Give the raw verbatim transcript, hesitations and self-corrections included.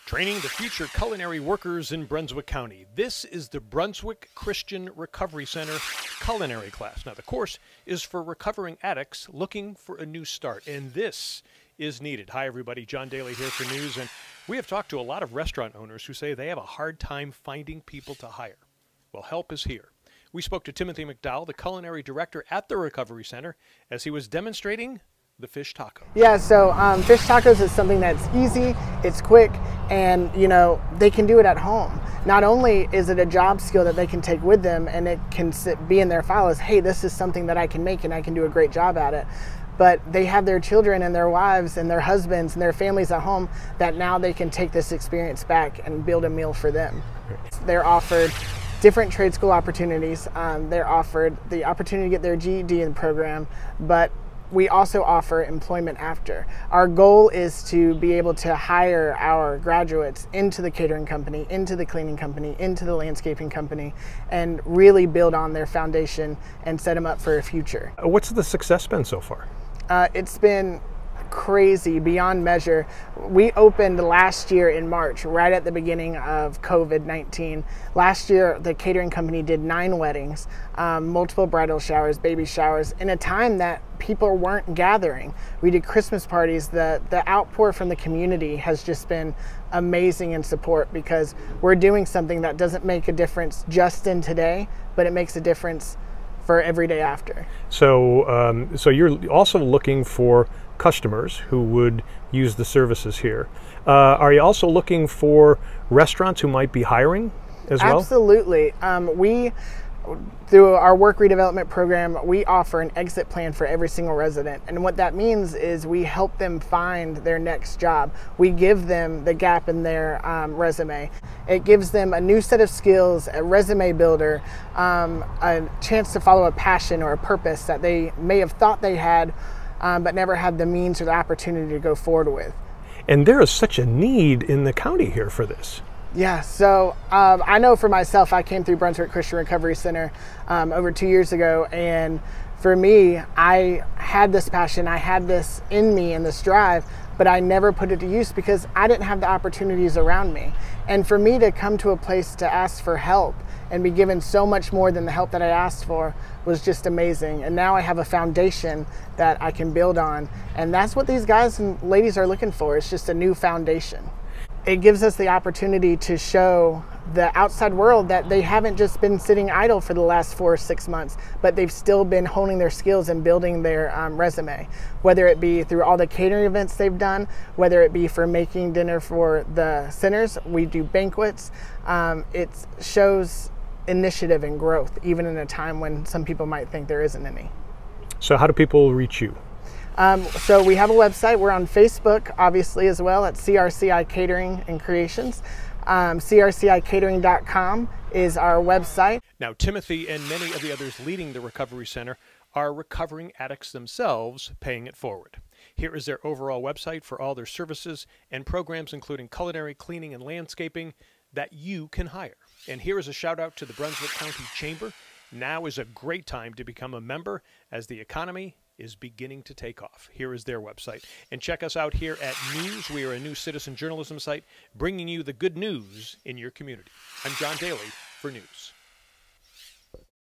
Training the future culinary workers in Brunswick County. This is the Brunswick Christian Recovery Center culinary class. Now, the course is for recovering addicts looking for a new start, and this is needed. Hi, everybody. John Daly here for news, and we have talked to a lot of restaurant owners who say they have a hard time finding people to hire. Well, help is here. We spoke to Timothy McDowell, the culinary director at the Recovery Center, as he was demonstrating the fish taco. Yeah, so um, fish tacos is something that's easy, it's quick, and you know, they can do it at home. Not only is it a job skill that they can take with them and it can sit, be in their file as, hey, this is something that I can make and I can do a great job at it. But they have their children and their wives and their husbands and their families at home that now they can take this experience back and build a meal for them. They're offered different trade school opportunities. Um, they're offered the opportunity to get their G E D in the program, but we also offer employment after. Our goal is to be able to hire our graduates into the catering company, into the cleaning company, into the landscaping company, and really build on their foundation and set them up for a future. What's the success been so far? Uh, it's been crazy, beyond measure. We opened last year in March, right at the beginning of COVID nineteen. Last year, the catering company did nine weddings, um, multiple bridal showers, baby showers, in a time that people weren't gathering. We did Christmas parties. The, the outpour from the community has just been amazing in support because we're doing something that doesn't make a difference just in today, but it makes a difference for every day after. So, um, so you're also looking for customers who would use the services here. Uh, are you also looking for restaurants who might be hiring as well? Absolutely. Um, we, through our work redevelopment program, we offer an exit plan for every single resident. And what that means is we help them find their next job. We give them the gap in their um, resume. It gives them a new set of skills, a resume builder, um, a chance to follow a passion or a purpose that they may have thought they had, um, but never had the means or the opportunity to go forward with. And there is such a need in the county here for this. Yeah, so um, I know for myself, I came through Brunswick Christian Recovery Center um, over two years ago, and for me, I had this passion, I had this in me and this drive, but I never put it to use because I didn't have the opportunities around me. And for me to come to a place to ask for help and be given so much more than the help that I asked for was just amazing. And now I have a foundation that I can build on. And that's what these guys and ladies are looking for. It's just a new foundation. It gives us the opportunity to show the outside world that they haven't just been sitting idle for the last four or six months, but they've still been honing their skills and building their um, resume, whether it be through all the catering events they've done, whether it be for making dinner for the centers. We do banquets. Um, it shows initiative and growth, even in a time when some people might think there isn't any. So how do people reach you? Um, so we have a website. We're on Facebook, obviously, as well, at C R C I Catering and Creations. Um, C R C I catering dot com is our website. Now, Timothy and many of the others leading the Recovery Center are recovering addicts themselves, paying it forward. Here is their overall website for all their services and programs, including culinary, cleaning, and landscaping that you can hire. And here is a shout out to the Brunswick County Chamber. Now is a great time to become a member as the economy is beginning to take off. Here is their website. And check us out here at News. We are a new citizen journalism site bringing you the good news in your community. I'm John Daly for News.